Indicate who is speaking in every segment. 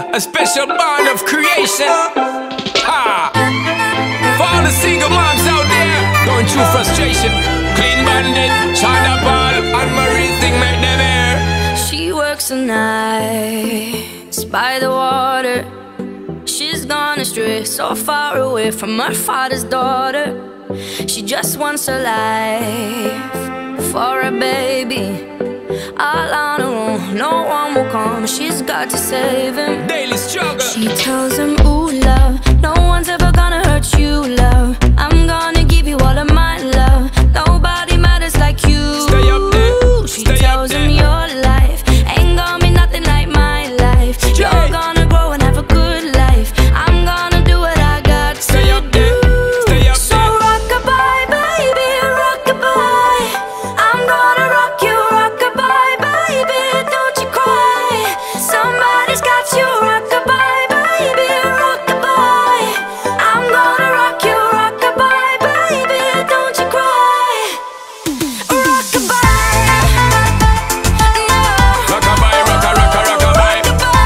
Speaker 1: a special bond of creation. Ha! For all the single moms out there going through frustration, Clean Bandit, China Paul, and Marie thing make them air.
Speaker 2: She works the nights by the water. She's gone astray, so far away from her father's daughter. She just wants a life for a baby. All on her own, no one will come. She's got to save him.
Speaker 1: Daily struggle.
Speaker 2: She tells him, ooh, love, no one's ever gonna hurt you, love. I'm gonna give you all of my love. Nobody matters like you.
Speaker 1: Stay up there.
Speaker 2: She tells him your life ain't gonna be nothing like my life. You're gonna grow and have a good life. I'm gonna do what I got to
Speaker 1: Stay up there. Stay up
Speaker 2: so
Speaker 1: there.
Speaker 2: rock-a-bye, baby, rock-a-bye. I'm gonna rock you, rock-a-bye, baby, don't you cry. Somebody's got you, rock-a-bye, baby, rock-a-bye. I'm gonna rock you, rock-a-bye, baby, don't you cry. Rock-a-bye, no.
Speaker 1: Rock-a-bye, rock-a-rock-a, rock-a-bye.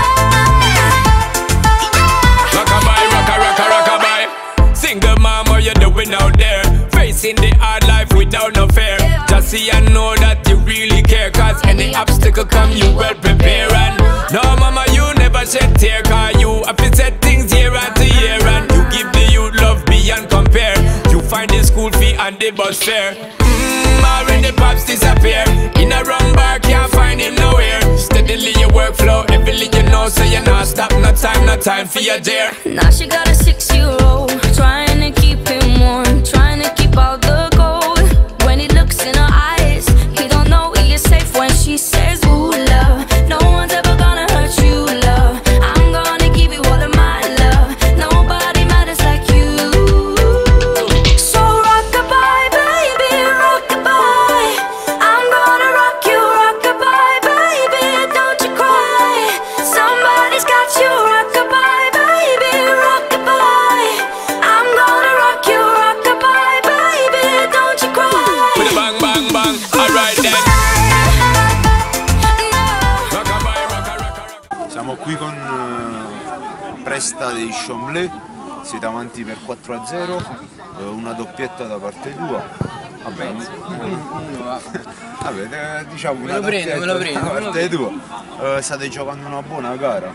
Speaker 1: Rock-a-bye, rock-a-rock-a, rock-a-bye. Single mom, what you doing out there? Facing the hard life without no fear. Just see and know that you really care, cause any obstacle come, you well prepare. And no mama, you never shed tear, cause you have to set things year after year. And you give the youth love beyond compare. You find the school fee and the bus fare. Already pops disappear. In a wrong bar, can't find him nowhere. Steadily your workflow, everything you know, so you not stop, no time for your dare.
Speaker 2: Now she got a 6-year-old, trying to keep him warm, trying to keep out the cold. When he looks in her eyes, he don't know he is safe when she says, ooh, love, no one's ever gonna hurt you, love. I'm gonna give you all of my love. Nobody matters like you. So rock-a-bye, baby, rock-a-bye. I'm gonna rock you, rock-a-bye, baby, don't you cry. Somebody's got you, rock-a-bye, baby, rock-a-bye. I'm gonna rock you, rock-a-bye, baby, don't you cry.
Speaker 1: With a bang, bang, bang, alright then. Rock-a-bye, rock-a-rock-a-rock.
Speaker 3: Siamo qui con Presta dei Chambly, siete avanti per 4-0, una doppietta da parte tua. Vabbè, vabbè, diciamo una doppietta da parte tua. State giocando una buona gara.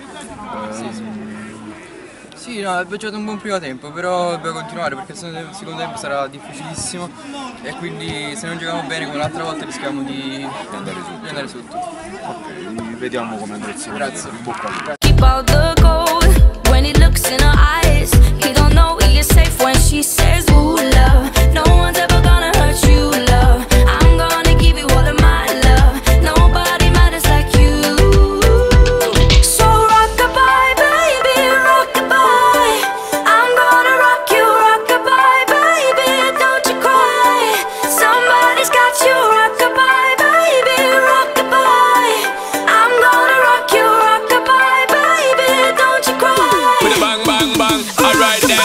Speaker 4: Sì, no, abbiamo giocato un buon primo tempo, però dobbiamo continuare perché il secondo tempo sarà difficilissimo e quindi se non giochiamo bene come l'altra volta rischiamo di andare sotto.
Speaker 3: Ok, vediamo come andrà il secondo tempo. In bocca al lupo.
Speaker 2: Keep out the cold. When he looks in her eyes, he don't know he is safe when she says, ooh, love, no one's ever gonna hurt you, love. I'm gonna give you all of my love. Nobody matters like you. So rock-a-bye, baby, rock-a-bye. I'm gonna rock you, rock-a-bye, baby, don't you cry. Somebody's got you, rock-a-bye, baby, rock-a-bye. I'm gonna rock you, rock-a-bye, baby, don't you cry.
Speaker 1: With a bang, bang, bang, alright then.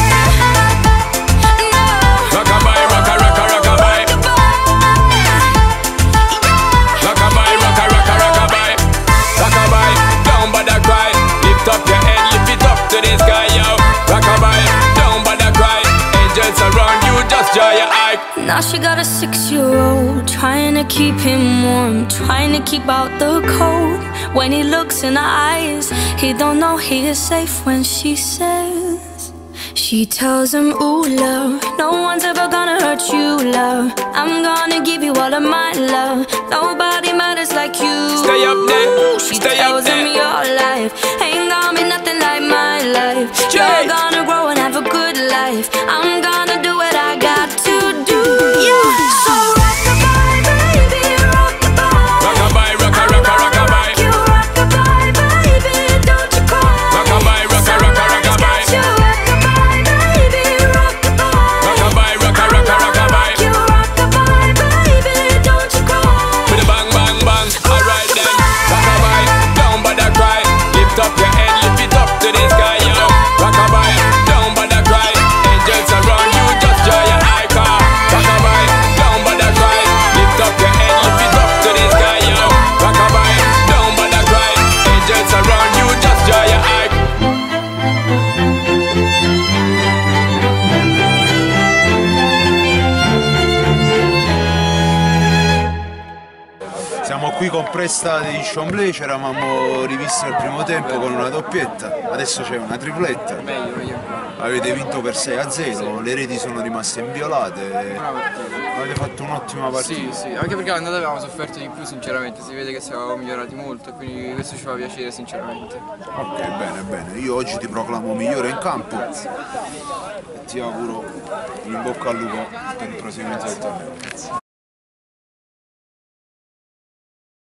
Speaker 1: Rock-a-bye, rock-a-rock-a, rock-a-bye. Rock-a-bye, rock-a-rock-a, rock-a-bye. Rock-a-bye, don't bother cry. Lift up your head, lift it up to the sky, yo. Rock-a-bye, don't bother cry. Angels around you, just dry your eye.
Speaker 2: Now she got a 6-year-old, trying to keep him warm, trying to keep out the cold. When he looks in her eyes, he don't know he is safe when she says. She tells him, ooh, love, no one's ever gonna hurt you, love. I'm gonna give you all of my love. Nobody matters like you.
Speaker 1: Stay up there,
Speaker 2: She
Speaker 1: stay up
Speaker 2: tells him
Speaker 1: there.
Speaker 2: your life ain't gonna be nothing like my life. You're gonna grow and have a good life. I'm gonna do what I got to do. So rock-a-bye, baby, rock-a-bye.
Speaker 1: Rock-a-bye, rock-a-rock-a, rock-a-bye.
Speaker 2: You rock-a-bye, baby, don't you cry.
Speaker 1: Rock-a-bye, rock-a-rock-a, rock-a-bye.
Speaker 2: You rock-a-bye, baby, rock-a-bye.
Speaker 1: Rock-a-bye, rock-a-rock-a, rock-a-bye.
Speaker 2: You rock-a-bye, baby, don't you cry.
Speaker 1: With a bang, bang, bang, alright then. Rock-a-bye, don't bother cry. Lift up your head, lift it up to the sky, yo. Rock-a-bye, don't bother cry. Angels around.
Speaker 3: Qui con Presta di Chambly ci eravamo rivisti al primo tempo con una doppietta, adesso c'è una tripletta.
Speaker 4: Meglio ancora.
Speaker 3: Avete vinto per 6-0, le reti sono rimaste inviolate, avete fatto un'ottima partita.
Speaker 4: Sì, anche perché l'andata avevamo sofferto di più sinceramente, si vede che siamo migliorati molto e quindi questo ci fa piacere sinceramente.
Speaker 3: Ok, bene, io oggi ti proclamo migliore in campo e ti auguro in bocca al lupo per il proseguimento del torneo.